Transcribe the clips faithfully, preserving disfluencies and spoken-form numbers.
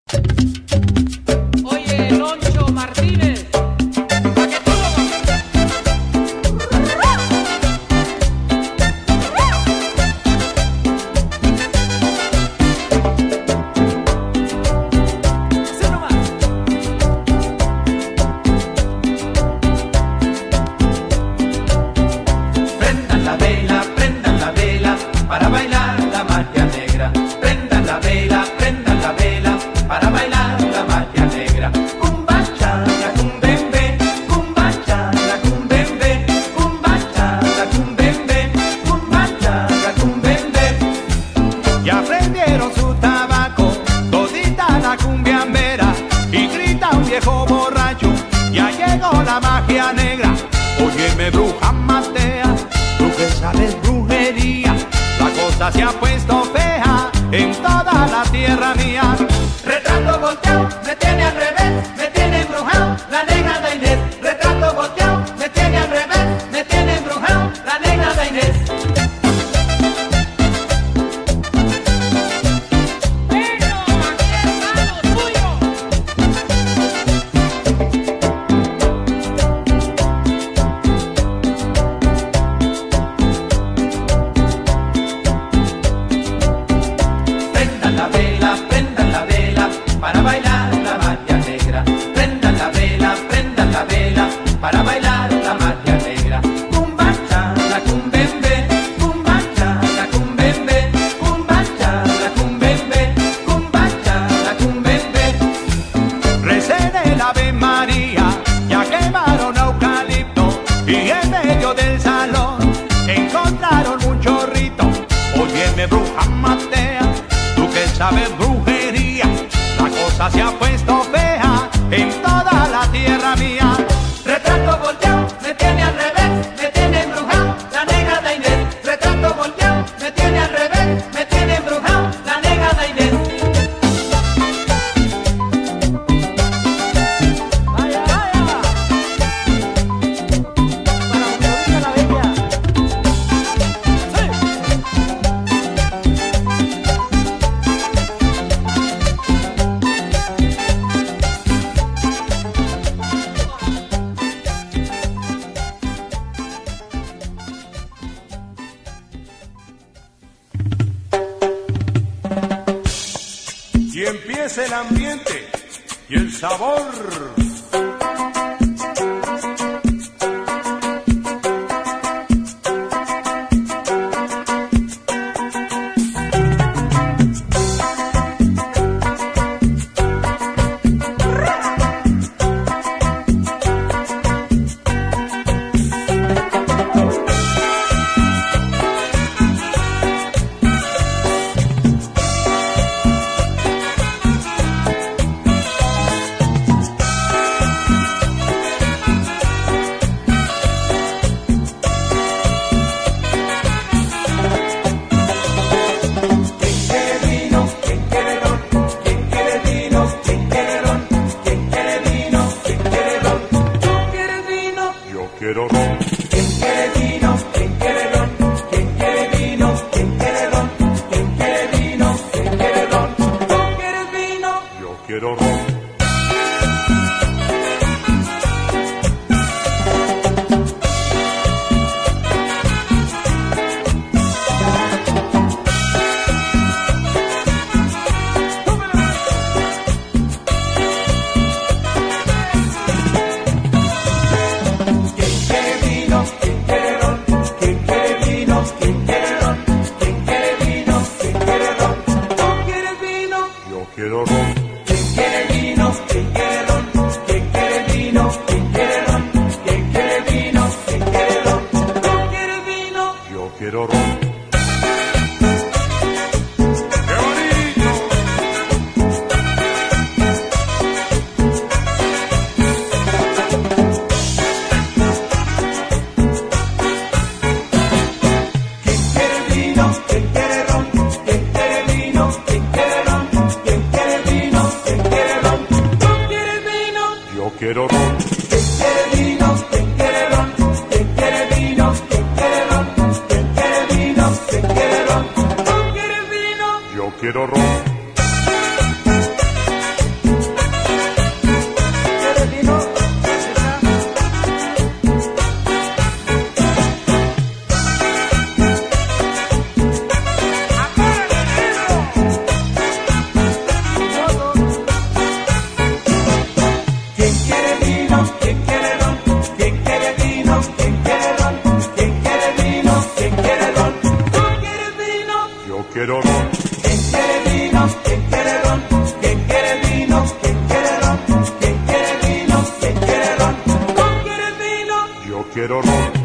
Oye, Loncho Martínez, pa' que tú lo así nomás. Prendan la vela, prendan la vela, para bailar la magia negra. Prendan la vela, prendan la vela, para bailar la magia negra. Cumbacha, la cumbembe, cumbacha, la cumbembe, cumbacha, la cumbembe, cumbacha, la cumbembe. Ya prendieron su tabaco, todita la cumbiambera, y grita un viejo borracho, ya llegó la magia negra. Óyeme, bruja matea, tú que sabes brujería, la cosa se ha puesto fea en toda la tierra mía. Retrato volteado, me tiene al revés, me tiene embrujado, la negra de Inés. Retrato volteado, me tiene al revés, me tiene embrujado, la negra de Inés. Bueno, aquí está lo tuyo. Prendan la vela, prendan la vela, para bailar la magia negra. Prendan la vela, prendan la vela, para bailar la magia negra. Cumbacha, la cumbembe, cumbacha, la cumbembe, cumbacha, la cumbembe, cumbacha, la cumbembe. Recen el Ave María, ya quemaron eucalipto, y en medio del salón encontraron un chorrito. Óyeme, bruja matea, tú que sabes brujería, la cosa se ha puesto fea en toda la tierra mía. Retrato volteado, me tiene al revés, me tiene embrujado, la negra de Inés. Retrato volteado, me tiene al revés, me tiene embrujado, la negra de Inés. Vaya, vaya. Para Florita la Bella. Sí. Y empieza el ambiente y el sabor. Quiero ron. ¿Quién quiere vino? ¿Quién quiere ron? ¿Quién quiere vino? ¿Quién quiere ron? ¿Quién quiere vino? ¿Quién quiere ron? ¿Tú quieres vino? Yo quiero ron. Quiero ron. ¿Quién quiere vino? ¿Quién quiere ron? ¿Quién quiere vino? ¿Quién quiere ron? ¿Quién quiere vino? ¿Quién quiere ron? ¿Tú quieres vino? Yo quiero ron. Quiero ron. ¿Quién quiere vino? ¿Quién quiere ron? ¿Quién quiere vino? ¿Quién quiere ron? ¿Quién quiere vino? ¿Quién quiere ron? ¿Tú quieres vino? Yo quiero ron. Yo quiero ron. ¿Quién quiere vino? ¿Quién quiere ron? ¿Quién quiere vino? ¿Quién quiere ron? ¿Quién quiere vino? ¿Quién quiere ron? ¿Quién quiere vino? Yo quiero ron.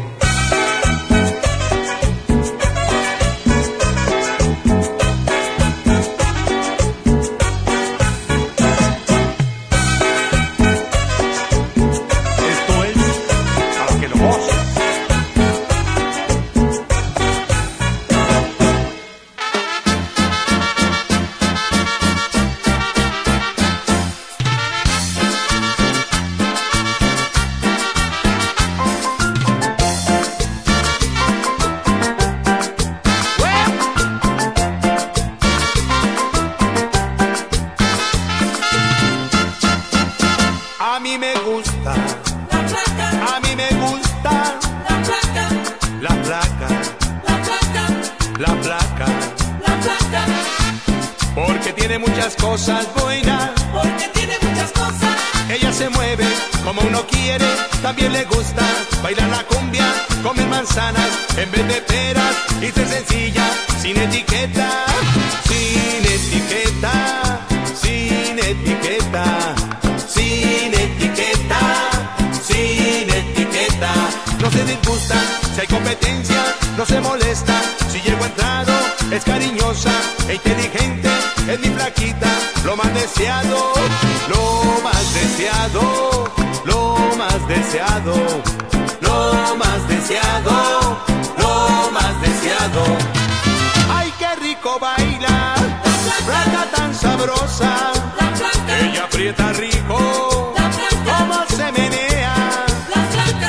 A mí me gusta, la flaca. A mí me gusta, la flaca. La flaca, la flaca. La flaca, la flaca. Porque tiene muchas cosas buenas. Porque tiene muchas cosas. Ella se mueve como uno quiere. También le gusta bailar la cumbia, comer manzanas en vez de peras. Y ser sencilla, sin etiqueta, sin etiqueta, sin etiqueta. Sin etiqueta, sin etiqueta. No se disgusta si hay competencia, no se molesta si llego entrado. Es cariñosa e inteligente, es mi flaquita, lo más deseado, lo más deseado, lo más deseado, lo más deseado, lo más deseado. Ay, qué rico baila, flaca tan sabrosa. Ella aprieta rico, como se menea. La flaca.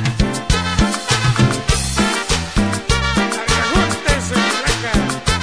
Agajúntese, flaca.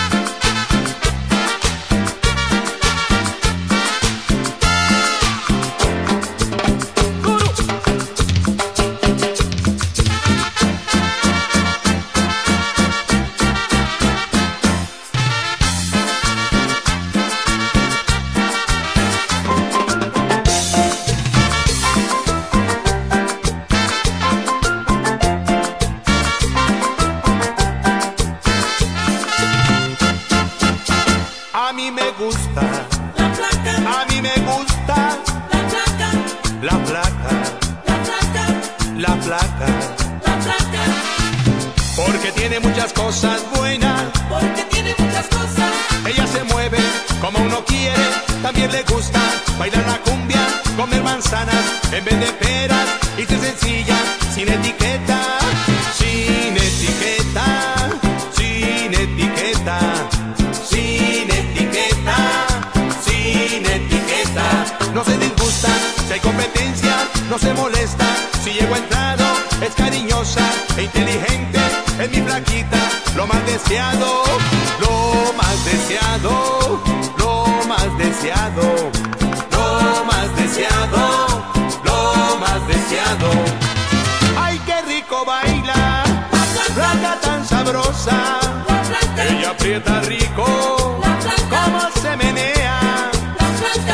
A mí me gusta, la flaca. A mí me gusta, la flaca. La flaca, la flaca. La flaca, la flaca. Porque tiene muchas cosas buenas. Porque tiene muchas cosas. Ella se mueve como uno quiere. También le gusta bailar la cumbia, comer manzanas en vez de peras. Y ser sencilla, sin etiqueta, sin etiqueta, sin etiqueta. Sin etiqueta, sin etiqueta. No se disgusta si hay competencia, no se molesta si llego entrado. Es cariñosa e inteligente, es mi flaquita, lo más deseado, lo más deseado, lo más deseado, lo más deseado, lo más deseado. Ay, qué rico baila, flaca tan sabrosa. Ella aprieta rico, como se menea. La flaca.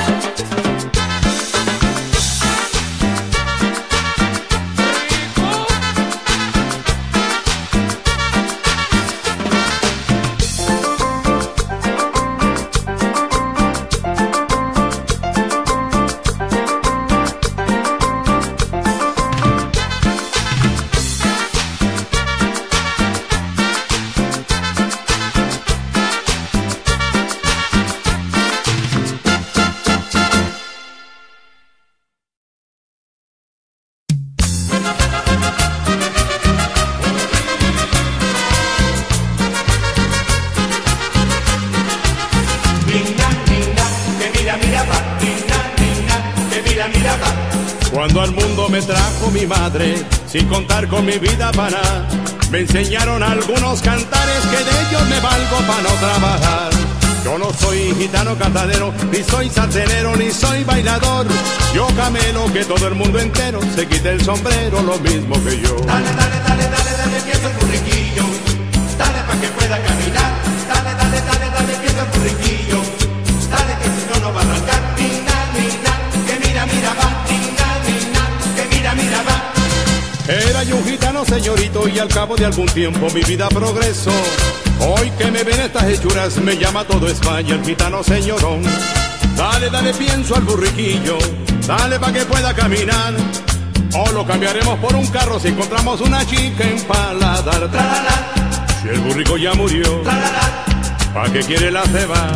Cuando al mundo me trajo mi madre, sin contar con mi vida para nada, me enseñaron algunos cantares que de ellos me valgo para no trabajar. Yo no soy gitano cantadero, ni soy sartenero, ni soy bailador. Yo camelo que todo el mundo entero se quite el sombrero lo mismo que yo. Dale, dale, dale, dale, dale, piensa el burriquillo. Dale pa' que pueda caminar. Dale, dale, dale, dale, piensa el burriquillo. Dale que si no, no va a arrancar. Mina, mina, que mira, mira, va. Mina, mina, que mira, mira, va. Era yo un gitano señorito y al cabo de algún tiempo mi vida progresó. Hoy que me ven estas hechuras, me llama todo España el gitano señorón. Dale, dale, pienso al burriquillo, dale pa' que pueda caminar. O lo cambiaremos por un carro si encontramos una chica en Paladar. Tralala. Si el burrico ya murió, tralala, ¿pa' qué quiere la ceba?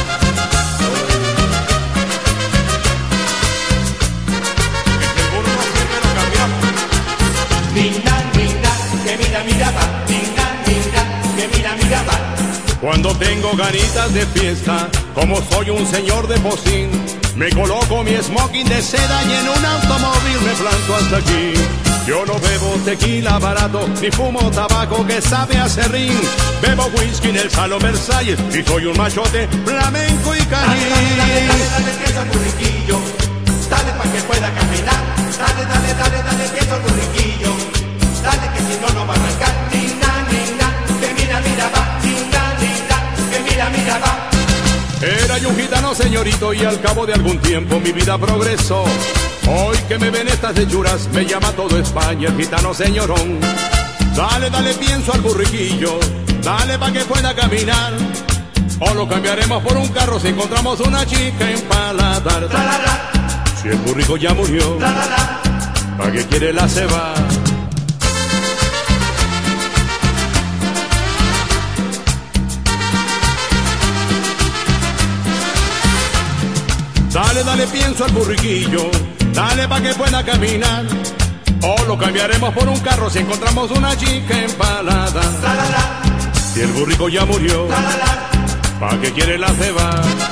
Mira, mira, que mira, mira, va. Mira, mira, que mira, mira, va. Cuando tengo ganitas de fiesta, como soy un señor de pocín, me coloco mi smoking de seda y en un automóvil me planto hasta aquí. Yo no bebo tequila barato, ni fumo tabaco que sabe a serrín. Bebo whisky en el Salón Versalles y soy un machote flamenco y cajín. Dale, dale, dale, dale, que es el burriquillo. Dale pa' que pueda caminar. Dale, dale, dale, dale, que es el burriquillo. Dale que si no, no va a arrancar. Nina, nina, que mira, mira, va. Nina, nina, que mira, mira, va. Era yo un gitano señorito y al cabo de algún tiempo mi vida progresó. Hoy que me ven estas hechuras, me llama todo España el gitano señorón. Dale, dale, pienso al burriquillo, dale pa' que pueda caminar. O lo cambiaremos por un carro si encontramos una chica en Paladar. Tralala. Si el burrico ya murió, Tralala. ¿pa' qué quiere la ceba? Dale, dale, pienso al burriquillo, dale pa' que pueda caminar. O lo cambiaremos por un carro si encontramos una chica en Paladar. Tralala. Si el burrico ya murió, Tralala. ¿pa' qué quiere la ceba?